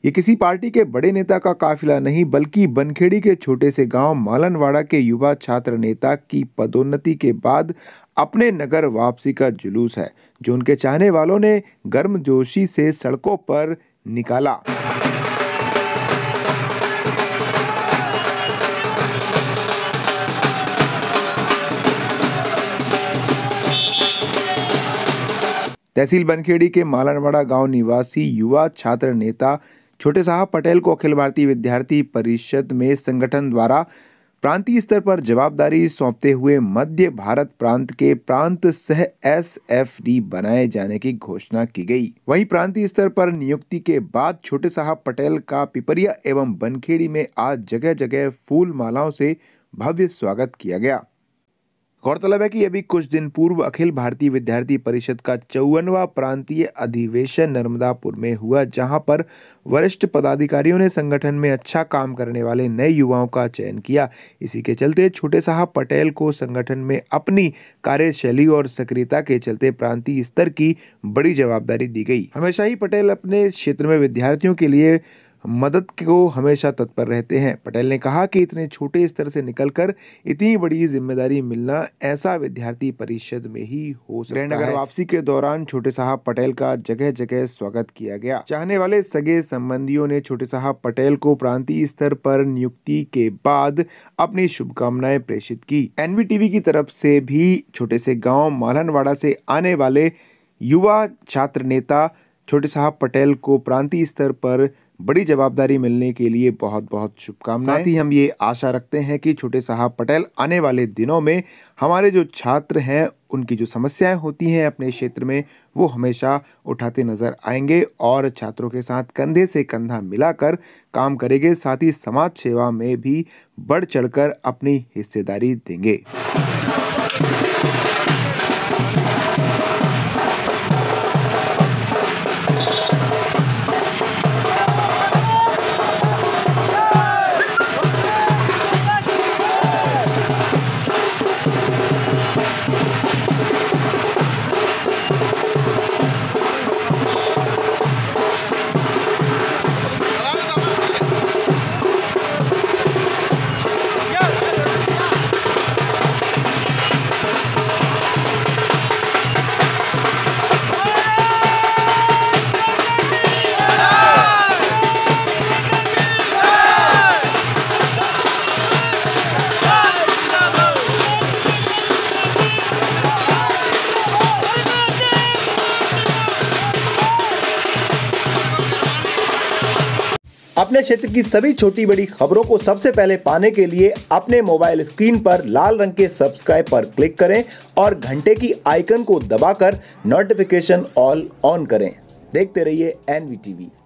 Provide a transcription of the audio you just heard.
ये किसी पार्टी के बड़े नेता का काफिला नहीं बल्कि बनखेड़ी के छोटे से गांव मालनवाड़ा के युवा छात्र नेता की पदोन्नति के बाद अपने नगर वापसी का जुलूस है, जो उनके चाहने वालों ने गर्मजोशी से सड़कों पर निकाला। तहसील बनखेड़ी के मालनवाड़ा गांव निवासी युवा छात्र नेता छोटे साहब पटेल को अखिल भारतीय विद्यार्थी परिषद में संगठन द्वारा प्रांतीय स्तर पर जवाबदारी सौंपते हुए मध्य भारत प्रांत के प्रांत सह SFD बनाए जाने की घोषणा की गई। वहीं प्रांतीय स्तर पर नियुक्ति के बाद छोटे साहब पटेल का पिपरिया एवं बनखेड़ी में आज जगह जगह फूल मालाओं से भव्य स्वागत किया गया। गौरतलब है कि अभी कुछ दिन पूर्व अखिल भारतीय विद्यार्थी परिषद का 54वां प्रांतीय अधिवेशन नर्मदापुर में हुआ, जहां पर वरिष्ठ पदाधिकारियों ने संगठन में अच्छा काम करने वाले नए युवाओं का चयन किया। इसी के चलते छोटे साहब पटेल को संगठन में अपनी कार्यशैली और सक्रियता के चलते प्रांतीय स्तर की बड़ी जवाबदारी दी गई। हमेशा ही पटेल अपने क्षेत्र में विद्यार्थियों के लिए मदद को हमेशा तत्पर रहते हैं। पटेल ने कहा कि इतने छोटे स्तर से निकलकर इतनी बड़ी जिम्मेदारी मिलना ऐसा विद्यार्थी परिषद में ही हो सकता है। नगर वापसी के दौरान छोटे साहब पटेल का जगह जगह स्वागत किया गया। चाहने वाले सगे संबंधियों ने छोटे साहब पटेल को प्रांतीय स्तर पर नियुक्ति के बाद अपनी शुभकामनाएं प्रेषित की। NVTV की तरफ से भी छोटे से गाँव मालनवाड़ा से आने वाले युवा छात्र नेता छोटे साहब पटेल को प्रांतीय स्तर पर बड़ी जवाबदारी मिलने के लिए बहुत बहुत शुभकामनाएं। साथ ही हम ये आशा रखते हैं कि छोटे साहब पटेल आने वाले दिनों में हमारे जो छात्र हैं उनकी जो समस्याएं होती हैं अपने क्षेत्र में वो हमेशा उठाते नजर आएंगे और छात्रों के साथ कंधे से कंधा मिलाकर काम करेंगे। साथ ही समाज सेवा में भी बढ़ चढ़कर अपनी हिस्सेदारी देंगे। अपने क्षेत्र की सभी छोटी बड़ी खबरों को सबसे पहले पाने के लिए अपने मोबाइल स्क्रीन पर लाल रंग के सब्सक्राइब पर क्लिक करें और घंटे की आइकन को दबाकर नोटिफिकेशन ऑल ऑन करें। देखते रहिए NVTV।